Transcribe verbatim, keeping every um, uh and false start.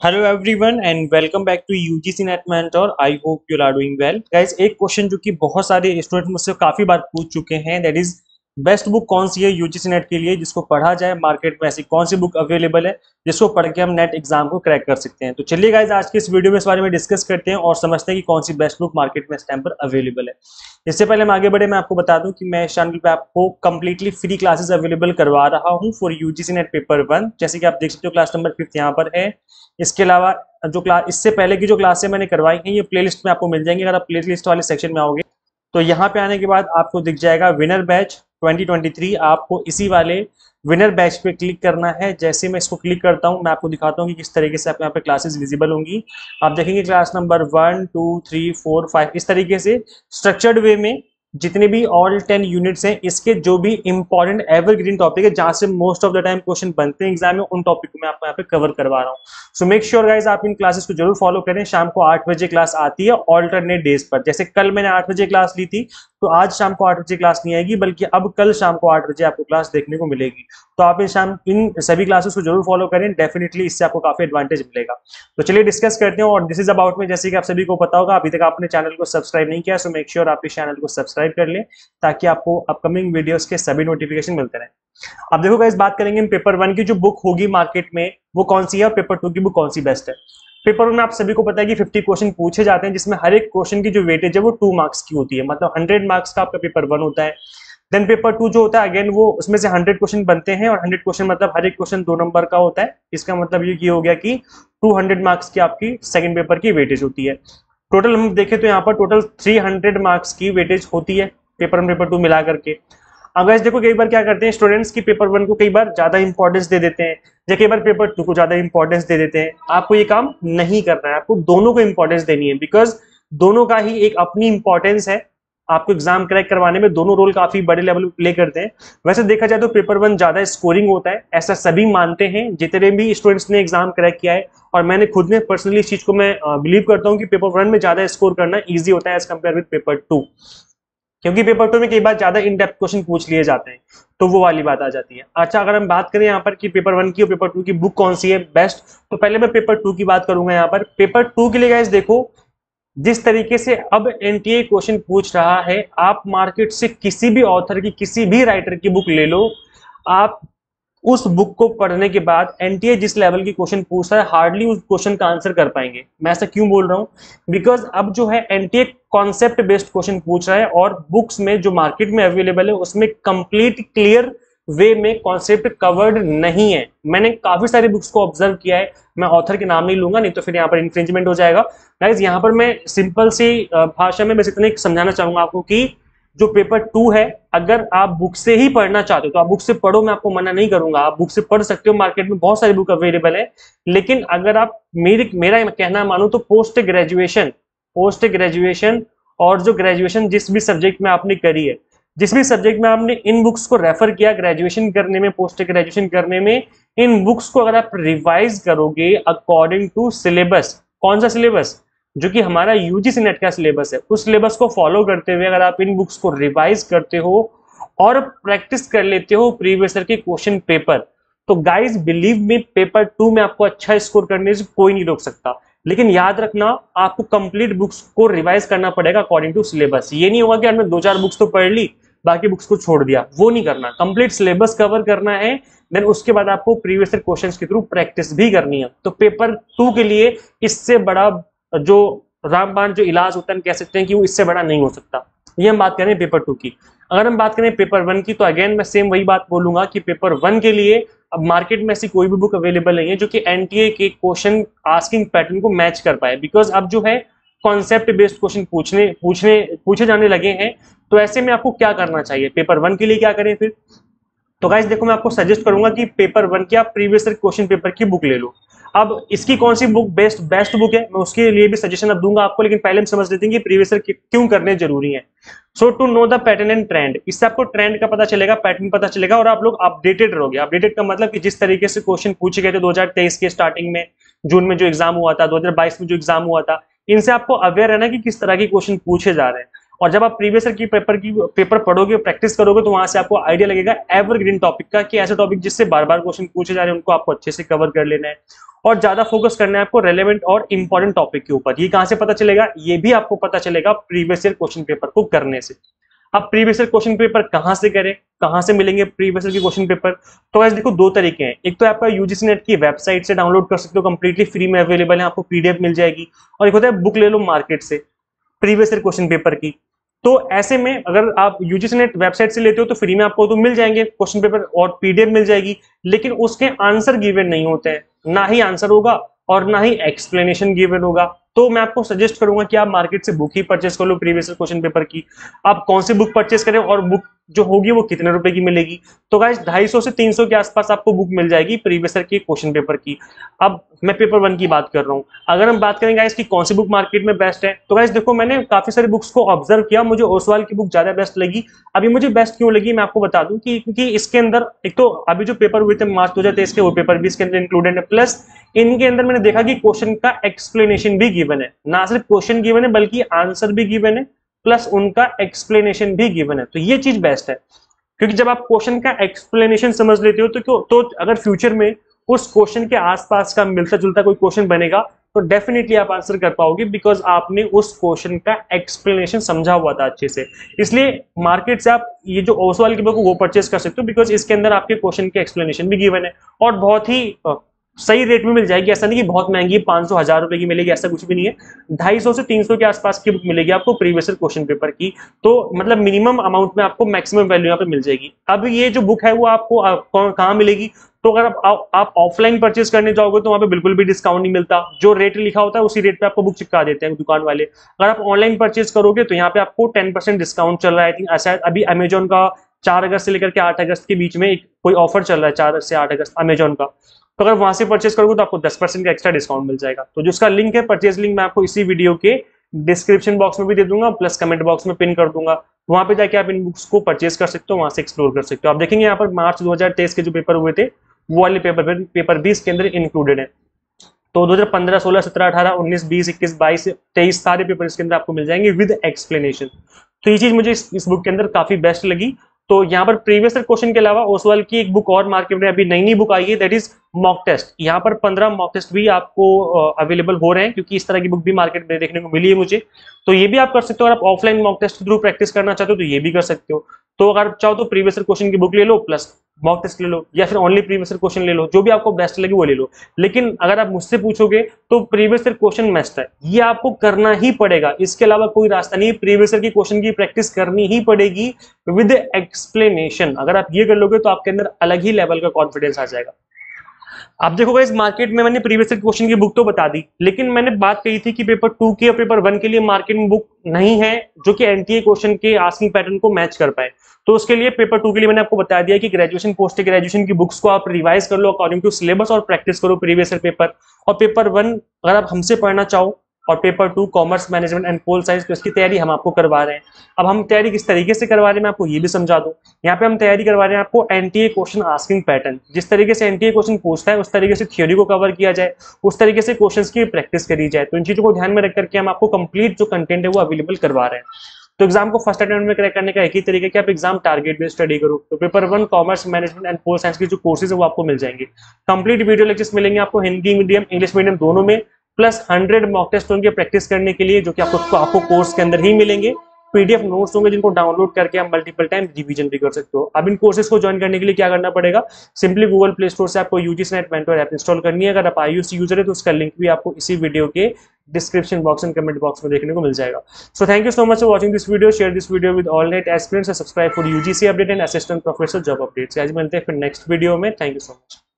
Hello everyone and welcome back to UGC NET mentor. I hope you are doing well guys. एक question जो कि बहुत सारे student मुझसे काफी बार पूछ चुके हैं, दैट इज बेस्ट बुक कौन सी है यूजीसी नेट के लिए जिसको पढ़ा जाए। मार्केट में ऐसी कौन सी बुक अवेलेबल है जिसको पढ़ के हम नेट एग्जाम को क्रैक कर सकते हैं। तो चलिए गाइस, आज के इस वीडियो में इस बारे में डिस्कस करते हैं और समझते हैं कि कौन सी बेस्ट बुक मार्केट में इस टाइम पर अवेलेबल है। इससे पहले हम आगे बढ़े, मैं आपको बता दूं कि मैं इस चैनल पे आपको कंप्लीटली फ्री क्लासेस अवेलेबल करवा रहा हूं for UGC NET paper one. जैसे कि आप देख सकते हो, क्लास नंबर फिफ्थ यहाँ पर है। इसके अलावा जो क्लास इससे पहले की जो क्लासें मैंने करवाई हैं, ये प्लेलिस्ट में आपको मिल जाएंगे। अगर आप प्लेलिस्ट वाले सेक्शन में आओगे तो यहाँ पे आने के बाद आपको दिख जाएगा winner batch twenty twenty three. आपको इसी वाले विनर बैच पे क्लिक करना है। जैसे मैं इसको क्लिक करता हूँ, मैं आपको दिखाता हूँ कि किस तरीके से आप यहाँ पे क्लासेस विजिबल होंगी। आप देखेंगे class number one two three four five इस तरीके से स्ट्रक्चर्ड वे में जितने भी ऑल टेन यूनिट्स हैं, इसके जो भी इंपॉर्टेंट एवरग्रीन टॉपिक है जहां से most of the time question बनते हैं एग्जाम में, उन टॉपिक को मैं आपको यहाँ पे कवर करवा रहा हूँ। सो मेक श्योर गाइज आप इन क्लासेस को जरूर फॉलो करें। शाम को आठ बजे क्लास आती है ऑल्टरनेट डेज पर। जैसे कल मैंने आठ बजे क्लास ली थी, तो आज शाम को आठ बजे क्लास नहीं आएगी, बल्कि अब कल शाम को आठ बजे आपको क्लास देखने को मिलेगी। तो आप इन शाम इन सभी क्लासेस को जरूर फॉलो करें, डेफिनेटली इससे आपको काफी एडवांटेज मिलेगा। तो चलिए डिस्कस करते हैं। और दिस इज अबाउट में, जैसे कि आप सभी को पता होगा, अभी तक आपने चैनल को सब्सक्राइब नहीं किया, सो मेक श्योर आप इस चैनल को सब्सक्राइब कर लें ताकि आपको अपकमिंग वीडियोस के सभी नोटिफिकेशन मिलते रहें। अब देखो गाइस, बात करेंगे हम पेपर वन की जो बुक होगी मार्केट में वो कौन सी है और पेपर टू की बुक कौन सी बेस्ट है। पेपर वन में आप सभी को पता है कि फिफ्टी क्वेश्चन पूछे जाते हैं, जिसमें हर एक क्वेश्चन की जो वेटेज है वो टू मार्क्स की होती है, मतलब हंड्रेड मार्क्स का आपका पेपर वन होता है। देन पेपर टू जो होता है, अगेन वो उसमें से हंड्रेड क्वेश्चन बनते हैं और हंड्रेड क्वेश्चन मतलब हर एक क्वेश्चन दो नंबर का होता है। इसका मतलब ये हो गया कि टू हंड्रेड मार्क्स की आपकी सेकंड पेपर की वेटेज होती है। टोटल हम देखें तो यहाँ पर टोटल थ्री हंड्रेड मार्क्स की वेटेज होती है पेपर वन पेपर टू मिला करके। अब गाइस देखो, कई बार क्या करते हैं स्टूडेंट्स की पेपर वन को कई बार ज्यादा इंपॉर्टेंस दे देते हैं या कई बार पेपर टू को ज्यादा इंपॉर्टेंस दे देते हैं। आपको ये काम नहीं करना है, आपको दोनों को इंपॉर्टेंस देनी है, बिकॉज दोनों का ही एक अपनी इंपॉर्टेंस है। आपको एग्जाम क्रैक करवाने में दोनों रोल काफी बड़े लेवल पे प्ले करते हैं। वैसे देखा जाए तो पेपर वन ज्यादा स्कोरिंग होता है, ऐसा सभी मानते हैं जितने भी स्टूडेंट्स ने एग्जाम क्रैक किया है। और मैंने खुद में पर्सनली इस चीज को मैं बिलीव करता हूँ कि पेपर वन में ज्यादा स्कोर करना ईजी होता है as compared with paper two, क्योंकि पेपर टू में कई बार ज्यादा इन डेप्थ क्वेश्चन पूछ लिए जाते हैं, तो वो वाली बात आ जाती है। अच्छा, अगर हम बात करें यहाँ पर कि पेपर वन की और पेपर टू की बुक कौन सी है बेस्ट, तो पहले मैं पेपर टू की बात करूंगा। यहाँ पर पेपर टू के लिए गाइस देखो, जिस तरीके से अब एनटीए क्वेश्चन पूछ रहा है, आप मार्केट से किसी भी ऑथर की किसी भी राइटर की बुक ले लो, आप उस बुक को पढ़ने के बाद एनटीए जिस लेवल की क्वेश्चन पूछ रहा है, हार्डली उस क्वेश्चन का आंसर कर पाएंगे। मैं ऐसा क्यों बोल रहा हूं, बिकॉज अब जो है एनटीए कॉन्सेप्ट बेस्ड क्वेश्चन पूछ रहा है और बुक्स में जो मार्केट में अवेलेबल है उसमें कंप्लीट क्लियर वे में कॉन्सेप्ट कवर्ड नहीं है। मैंने काफी सारी बुक्स को ऑब्जर्व किया है, मैं ऑथर के नाम नहीं लूंगा, नहीं तो फिर यहाँ पर इन्फ्रिंजमेंट हो जाएगा। गाइस यहाँ पर मैं सिंपल सी भाषा में बस इतना समझाना चाहूंगा आपको कि जो पेपर टू है, अगर आप बुक से ही पढ़ना चाहते हो तो आप बुक से पढ़ो, मैं आपको मना नहीं करूंगा, आप बुक से पढ़ सकते हो, मार्केट में बहुत सारी बुक अवेलेबल है। लेकिन अगर आप मेरी मेरा कहना मानो तो पोस्ट ग्रेजुएशन पोस्ट ग्रेजुएशन और जो ग्रेजुएशन जिस भी सब्जेक्ट में आपने करी है, जिस भी सब्जेक्ट में आपने इन बुक्स को रेफर किया ग्रेजुएशन करने में, पोस्ट ग्रेजुएशन करने में, इन बुक्स को अगर आप रिवाइज करोगे अकॉर्डिंग टू सिलेबस, कौन सा सिलेबस, जो कि हमारा यूजीसी नेट का सिलेबस है, उस सिलेबस को फॉलो करते हुए अगर आप इन बुक्स को रिवाइज करते हो और प्रैक्टिस कर लेते हो प्रीवियस ईयर के क्वेश्चन पेपर, तो guys believe me, paper two में आपको अच्छा स्कोर करने से कोई नहीं रोक सकता। लेकिन याद रखना, आपको कंप्लीट बुक्स को रिवाइज करना पड़ेगा अकॉर्डिंग टू सिलेबस। ये नहीं होगा कि हमने दो चार बुक्स तो पढ़ ली, बाकी बुक्स को छोड़ दिया, वो नहीं करना। कंप्लीट सिलेबस कवर करना है, देन उसके बाद आपको प्रीवियस ईयर क्वेश्चंस के थ्रू प्रैक्टिस भी करनी है। तो पेपर टू के लिए इससे बड़ा जो रामबाण जो इलाज होता है, कह सकते हैं कि वो इससे बड़ा नहीं हो सकता। ये हम बात करें पेपर टू की। अगर हम बात करें पेपर वन की, तो अगेन मैं सेम वही बात बोलूंगा कि पेपर वन के लिए अब मार्केट में ऐसी कोई भी बुक अवेलेबल नहीं है जो कि एनटीए के क्वेश्चन आस्किंग पैटर्न को मैच कर पाए, बिकॉज अब जो है कॉन्सेप्ट बेस्ड क्वेश्चन पूछने पूछने पूछे जाने लगे हैं। तो ऐसे में आपको क्या करना चाहिए, पेपर वन के लिए क्या करें फिर? तो गाइस देखो, मैं आपको सजेस्ट करूंगा कि पेपर वन के आप प्रीवियस ईयर क्वेश्चन पेपर की बुक ले लो। अब इसकी कौन सी बुक बेस्ट बेस्ट बुक है, मैं उसके लिए भी सजेशन अब दूंगा आपको, लेकिन पहले हम समझ लेते हैं कि प्रीवियस ईयर क्यों करने जरूरी है। So to know the pattern and trend, इससे आपको ट्रेंड का पता चलेगा, पैटर्न पता चलेगा और आप लोग अपडेटेड रहोगे। अपडेटेड का मतलब कि जिस तरीके से क्वेश्चन पूछे गए थे दो हज़ार तेईस के स्टार्टिंग में, जून में जो एग्जाम हुआ था, दो हज़ार बाईस में जो एग्जाम हुआ था, इनसे आपको अवेयर रहना कि किस तरह के क्वेश्चन पूछे जा रहे हैं। और जब आप प्रीवियस ईयर की पेपर की पेपर पढ़ोगे, प्रैक्टिस करोगे, तो वहां से आपको आइडिया लगेगा एवरग्रीन टॉपिक का, कि ऐसे टॉपिक जिससे बार बार क्वेश्चन पूछे जा रहे हैं उनको आपको अच्छे से कवर कर लेना है और ज्यादा फोकस करना है आपको रेलेवेंट और इंपॉर्टेंट टॉपिक के ऊपर। ये कहां से पता चलेगा? ये भी आपको पता चलेगा प्रीवियस ईयर क्वेश्चन पेपर को करने से। अब प्रीवियस ईयर क्वेश्चन पेपर कहां से करें, कहां से मिलेंगे प्रीवियस ईयर के क्वेश्चन पेपर? तो गाइस देखो, दो तरीके हैं। एक तो आपका यूजीसी नेट की वेबसाइट से डाउनलोड कर सकते हो, कंप्लीटली फ्री में अवेलेबल है, आपको पीडीएफ मिल जाएगी। और एक होता है बुक ले लो मार्केट से प्रीवियस ईयर क्वेश्चन पेपर की। तो ऐसे में अगर आप यूजीसी नेट वेबसाइट से लेते हो तो फ्री में आपको तो मिल जाएंगे क्वेश्चन पेपर और पीडीएफ मिल जाएगी, लेकिन उसके आंसर गिवन नहीं होते हैं, ना ही आंसर होगा और ना ही एक्सप्लेनेशन गिवन होगा। तो मैं आपको सजेस्ट करूंगा कि आप मार्केट से बुक ही परचेस कर लो प्रीवियस क्वेश्चन पेपर की। आप कौन सी बुक परचेस करें और बुक जो होगी वो कितने रुपए की मिलेगी? तो गाइस ढाई सौ से तीन सौ के आसपास आपको बुक मिल जाएगी प्रीवियस ईयर के क्वेश्चन पेपर की। अब मैं पेपर वन की बात कर रहा हूँ। अगर हम बात करें गाइस कि कौन सी बुक मार्केट में बेस्ट है, तो गाइस देखो, मैंने काफी सारी बुक्स को ऑब्जर्व किया, मुझे ओसवाल की बुक ज्यादा बेस्ट लगी। अभी मुझे बेस्ट क्यों लगी मैं आपको बता दूं कि क्योंकि इसके अंदर एक तो अभी जो पेपर हुए थे मार्च दो हजार तेईस के, वो पेपर भी इसके अंदर इंक्लूडेड है, प्लस इनके अंदर मैंने देखा कि क्वेश्चन का एक्सप्लेनेशन भी गिवन है, ना सिर्फ क्वेश्चन गिवन है बल्कि आंसर भी गिवन है, प्लस उनका एक्सप्लेनेशन भी गिवन है। तो ये चीज बेस्ट है, क्योंकि जब आप क्वेश्चन का एक्सप्लेनेशन समझ लेते हो तो क्यों, तो अगर फ्यूचर में उस क्वेश्चन के आसपास का मिलता जुलता कोई क्वेश्चन बनेगा तो डेफिनेटली आप आंसर कर पाओगे, बिकॉज आपने उस क्वेश्चन का एक्सप्लेनेशन समझा हुआ था अच्छे से। इसलिए मार्केट से आप ये जो ओसवाल की बुक वो परचेस कर सकते हो, बिकॉज इसके अंदर आपके क्वेश्चन के एक्सप्लेनेशन भी गिवन है और बहुत ही सही रेट में मिल जाएगी। ऐसा नहीं कि बहुत महंगी पांच सौ हजार रुपए की मिलेगी, ऐसा कुछ भी नहीं है। ढाई सौ से तीन सौ के आसपास की बुक मिलेगी आपको प्रीवियस ईयर क्वेश्चन पेपर की। तो मतलब मिनिमम अमाउंट में आपको मैक्सिमम वैल्यू यहाँ पे मिल जाएगी। अब ये जो बुक है वो आपको कहाँ मिलेगी? तो अगर आप, आप ऑफलाइन परचेज करने जाओगे तो वहां पे बिल्कुल भी डिस्काउंट नहीं मिलता, जो रेट लिखा होता है उसी रेट पे आपको बुक चिपका देते हैं दुकान वाले। अगर आप ऑनलाइन परचेज करोगे तो यहाँ पे आपको टेन परसेंट डिस्काउंट चल रहा है। आई थिंक ऐसा अभी अमेजोन का चार अगस्त से लेकर के आठ अगस्त के बीच में एक कोई ऑफर चल रहा है, चार से आठ अगस्त अमेजोन का। तो अगर वहां से परचेज करोगे तो आपको दस परसेंट का एक्स्ट्रा डिस्काउंट मिल जाएगा। तो जिसका लिंक है, परचेज लिंक, मैं आपको इसी वीडियो के डिस्क्रिप्शन बॉक्स में भी दे दूंगा, प्लस कमेंट बॉक्स में पिन कर दूंगा। वहां पे जाके आप इन बुक्स को परचेज कर सकते हो, वहां से एक्सप्लोर कर सकते हो। आप देखेंगे यहाँ पर मार्च दो हजार तेईस के जो पेपर हुए थे वो वाले पेपर पेपर भी इसके अंदर इंक्लूडेड है। तो दो हजार पंद्रह, सोलह, सत्रह, अठारह, उन्नीस, बीस, इक्कीस, बाईस, तेईस सारे पेपर इसके अंदर आपको मिल जाएंगे विद एक्सप्लेनेशन। तो ये चीज मुझे इस, इस बुक के अंदर काफी बेस्ट लगी। तो यहाँ पर प्रीवियस क्वेश्चन के अलावा ओसवाल की एक बुक और मार्केट में अभी नई नई बुक आई है, दैट इज मॉक टेस्ट। यहाँ पर पंद्रह मॉक टेस्ट भी आपको अवेलेबल हो रहे हैं, क्योंकि इस तरह की बुक भी मार्केट में देखने को मिली है मुझे। तो ये भी आप कर सकते हो। अगर आप ऑफलाइन मॉक टेस्ट के थ्रू प्रैक्टिस करना चाहते हो तो ये भी कर सकते हो। तो अगर आप चाहो तो प्रीवियस क्वेश्चन की बुक ले लो, प्लस मॉक टेस्ट ले लो, या फिर ओनली प्रीवियस क्वेश्चन ले लो, जो भी आपको बेस्ट लगे वो ले लो। लेकिन अगर आप मुझसे पूछोगे तो प्रीवियस क्वेश्चन मस्ट है, ये आपको करना ही पड़ेगा, इसके अलावा कोई रास्ता नहीं। प्रीवियस की क्वेश्चन की प्रैक्टिस करनी ही पड़ेगी विद एक्सप्लेनेशन। अगर आप ये कर लोगे तो आपके अंदर अलग ही लेवल का कॉन्फिडेंस आ जाएगा। आप देखोगे इस मार्केट में मैंने प्रीवियस क्वेश्चन की बुक तो बता दी, लेकिन मैंने बात कही थी कि पेपर टू के और पेपर वन के लिए मार्केट में बुक नहीं है जो कि एनटीए क्वेश्चन के आस्किंग पैटर्न को मैच कर पाए। तो उसके लिए पेपर टू के लिए मैंने आपको बता दिया कि ग्रेजुएशन, पोस्ट ग्रेजुएशन की बुक्स को आप रिवाइज कर लो अकॉर्डिंग टू सिलेबस और प्रैक्टिस करो प्रीवियस पेपर। और पेपर वन अगर आप हमसे पढ़ना चाहो और paper two commerce management and pol science, तो इसकी तैयारी हम आपको करवा रहे हैं। अब हम तैयारी किस तरीके से करवा रहे हैं मैं आपको ये भी समझा दूं। यहाँ पे हम तैयारी करवा रहे हैं आपको एनटीए क्वेश्चन आस्किंग पैटर्न, जिस तरीके से एनटीए क्वेश्चन पूछता है उस तरीके से थ्योरी को कवर किया जाए, उस तरीके से क्वेश्चंस की प्रैक्टिस करी जाए। तो इन चीजों को ध्यान में रख करके हम आपको कंप्लीट जो कंटेंट है वो अवेलेबल करवा रहे हैं। तो एग्जाम को फर्स्ट अटेम्प्ट में क्रैक करने का एक ही तरीका है कि आप एग्जाम टारगेट बेस्ड स्टडी करो। तो paper one commerce management and pol science के जो कोर्सेज है वो आपको मिल जाएंगे। कंप्लीट वीडियो लेक्चर्स मिलेंगे आपको हिंदी मीडियम, इंग्लिश मीडियम दोनों में, प्लस हंड्रेड मॉक टेस्ट होंगे प्रैक्टिस करने के लिए, जो कि आपको आपको कोर्स के अंदर ही मिलेंगे। पीडीएफ नोट्स होंगे जिनको डाउनलोड करके आप मल्टीपल टाइम रिवीजन भी कर सकते हो। अब इन कोर्सेज को ज्वाइन करने के लिए क्या करना पड़ेगा? सिंपली गूगल प्ले स्टोर से आपको UGC NET mentor app install करनी है। अगर आप आईयूसी यूजर है तो उसका लिंक भी आपको इसी वीडियो के description box and comment box में देखने को मिल जाएगा। So thank you so much for watching this video. Share this video with all NET aspirants and subscribe for UGC update and assistant professor job updates. आज मिलते हैं फिर next video में। Thank you so much.